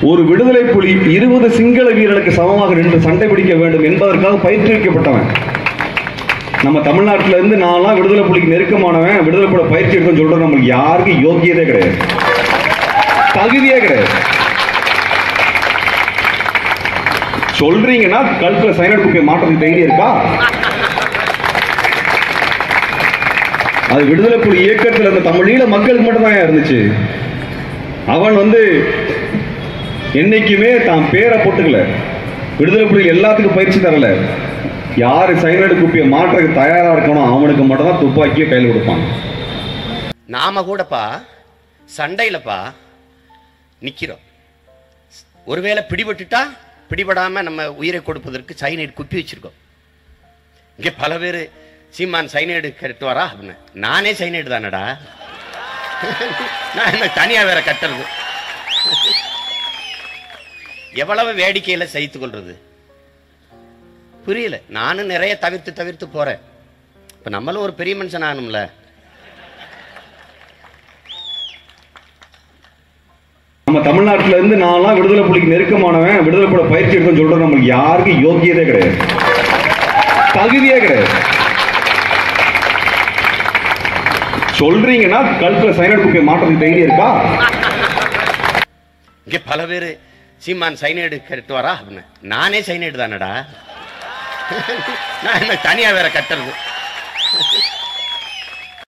ஒரு விடுதலை புலி 20 சிங்கள வீரர்களுக்கு சமமாக நின்று சண்டை பிடிக்க வேண்டும் என்பதற்காக பயிற்றுவிக்கப்பட்டவன். நம்ம தமிழ்நாட்டில இருந்து நான்லாம் விடுதலை புலிக்கு நெருக்கமானவன், விடுதலை புலி பயிற்சி எடுக்கணும்னு சொல்றது நம்மளுக்கு யாருக்கும் யோகியதே கிடையாது, தகுதியே கிடையாது. சொல்றீங்கன்னா கழுத்துல சைனட் குப்பியை மாற்றத்துக்கு தைரியம் இருக்கா? அது விடுதலை புலி இயக்கத்தில் இருந்த தமிழீழ மக்களுக்கு மட்டும்தான் இருந்துச்சு. அவன் என்னைக்குமே தான் பேரை போட்டுக்கல. விடுதலை புலி எல்லாத்துக்கும் பயிற்சி தரல. யாரு சைனட் குப்பியை மாற்றத்துக்கு தயாரா இருக்கணும் அவனுக்கு மட்டும் தான் துப்பாக்கியை கையில் கொடுப்பாங்க. நாம கூடப்பா சண்டையிலப்பா நிக்கிறோம். ஒருவேளை பிடிபட்டுட்டா பிடிபடாம நம்ம உயிரை கொடுப்பதற்கு சைனைடு குப்பி வச்சிருக்கோம். இங்க பல பேர் சீமான் சைனைடு கட்டு வரா அப்படின்னு. நானே சைனைடு தானடா, நான் என்ன தனியா வேற கட்டுறது? எவ்வளவு வேடிக்கையில சகித்துக் கொள்றது புரியல. நானும் நிறைய தவிர்த்து போறேன். இப்ப நம்மளும் ஒரு பெரிய மனுஷன் ஆகணும்ல. நம்ம தமிழ்நாட்டில இருந்து நான்லாம் விடுதலை புலிக்கு நெருக்கமானவன், விடுதலை புலி பயிற்சி எடுக்கணும்னு சொல்றது நம்மளுக்கு யாருக்கும் யோகியதே கிடையாது, தகுதியே கிடையாது. சொல்றீங்கன்னா கழுத்துல சைனட் குப்பியை மாற்றத்துக்கு தைரியம் இருக்கா? இங்க பல பேர் சீமான் சைனைடு கட்டு வரா அப்படின்னு. நானே சைனைடு தானடா, நான் என்ன தனியா வேற கட்டுறது?